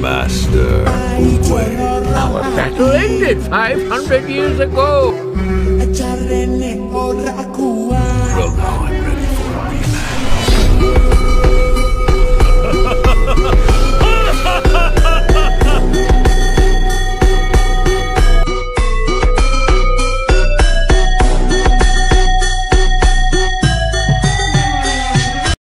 Master Oogway. Our battle ended 500 years ago.